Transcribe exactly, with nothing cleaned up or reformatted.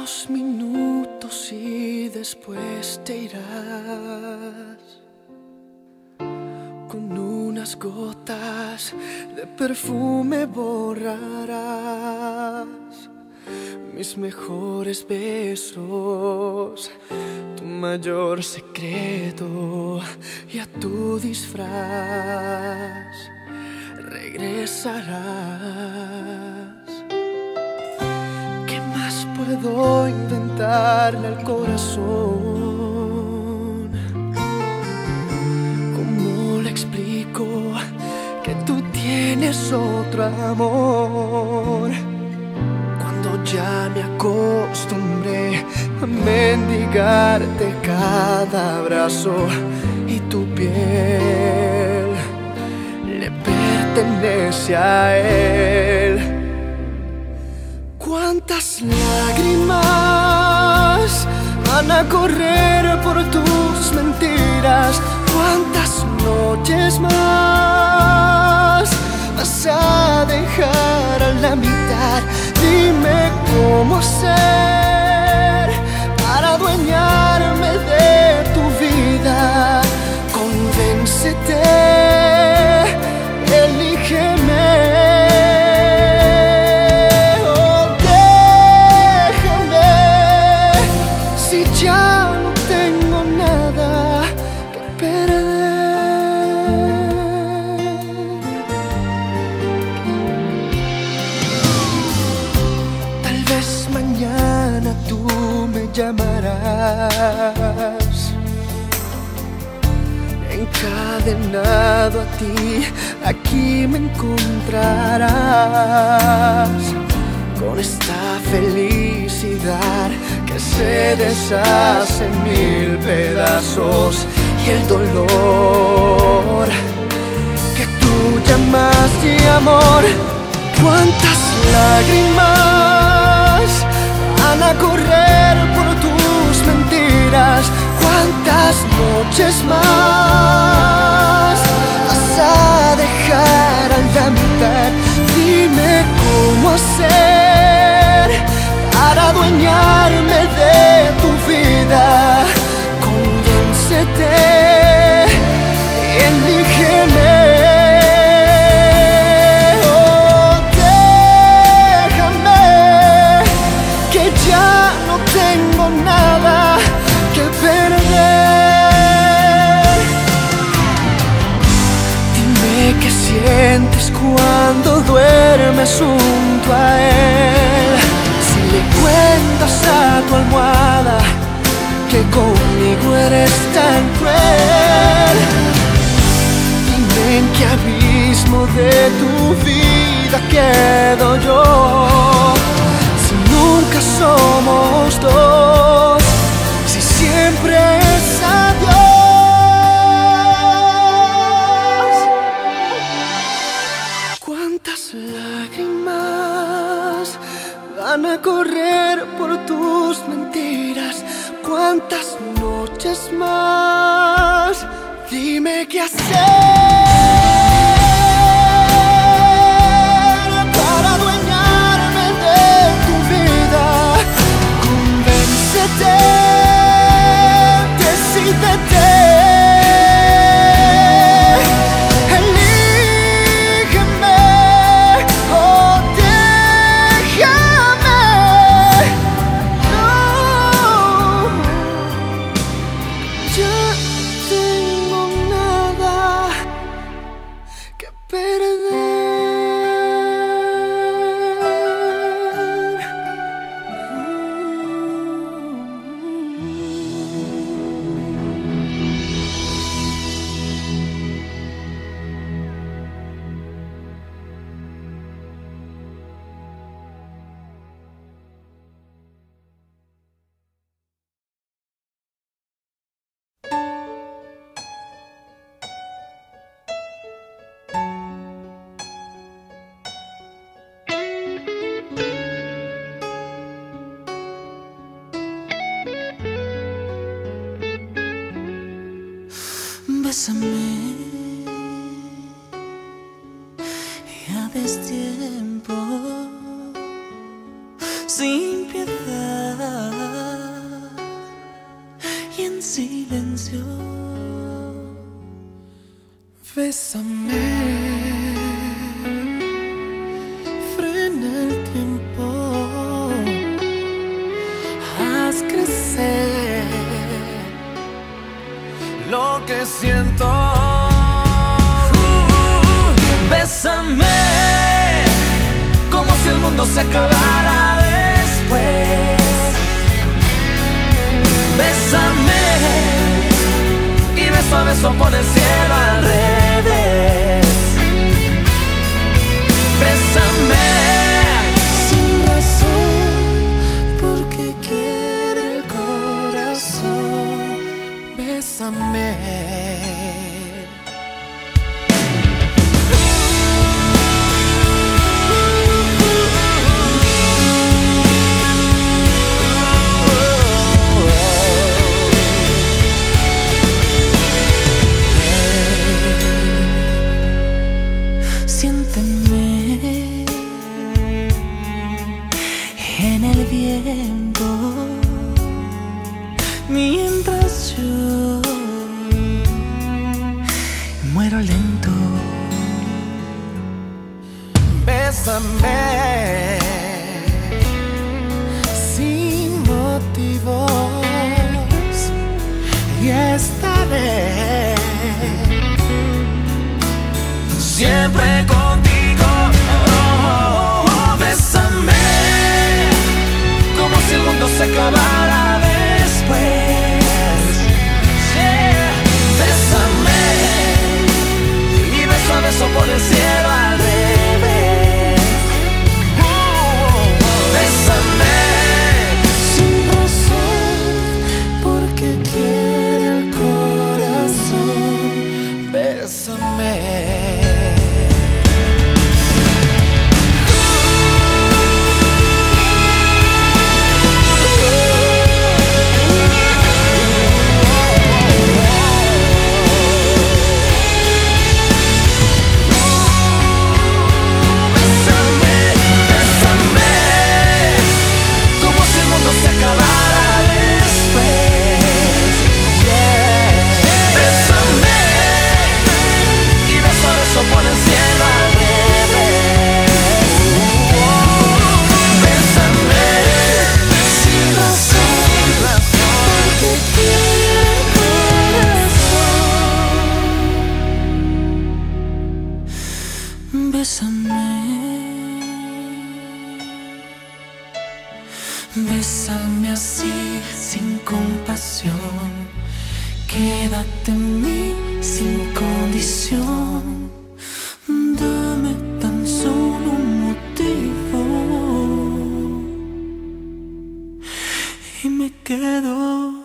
unos minutos y después te irás. Con unas gotas de perfume borrarás mis mejores besos, tu mayor secreto, y a tu disfraz regresarás. ¿Qué más puedo inventarle al corazón? ¿Cómo le explico que tú tienes otro amor? Cuando ya me acostumbré a mendigarte cada abrazo y tu piel le pertenece a él. ¿Cuántas lágrimas van a correr por tus mentiras? ¿Cuántas noches más vas a dejar a la mitad? Dime cómo hacer para adueñarme de tu vida. Convéncete, elígeme. Oh, déjame, si ya no tengo nada que perder. Tal vez mañana tú me llamarás, encadenado a ti, aquí me encontrarás, con esta felicidad que se deshace en mil pedazos, y el dolor que tú llamaste amor. ¿Cuántas lágrimas van a correr por tus mentiras? ¿Cuántas noches más vas a dejar a la mitad? Dime cómo hacer para adueñarme de tu vida. Convéncete, elígeme. Oh, déjame, que ya no tengo nada que perder. Dime qué sientes cuando duermes junto a él. Si le cuentas a tu almohada que conmigo eres tan cruel. Dime en qué abismo de tu vida quedo yo, si nunca somos dos, si siempre es adiós. ¿Cuántas lágrimas van a correr por tus mentiras? ¿Cuántas noches más? Dime qué hacer para adueñarme de tu vida. Convéncete, decídete. Bésame, ya destiempo, sin piedad. silencio. Bésame, frena el tiempo, haz crecer lo que siento. Uh, bésame, como si el mundo se acabara después. Bésame y beso a beso por el cielo al revés. Bésame Sin razón, porque quiere el corazón. Bésame. Siénteme en el viento mientras yo muero lento. Bésame sin motivos y estaré Siempre contigo. Oh, oh, oh, bésame como si el mundo se acabara después. Yeah. Bésame y beso a beso por el cielo al revés. Oh, oh, oh, bésame sin razón, porque quiere el corazón. Bésame. Bésame, bésame así sin compasión, quédate en mí sin condición, dame tan solo un motivo y me quedo.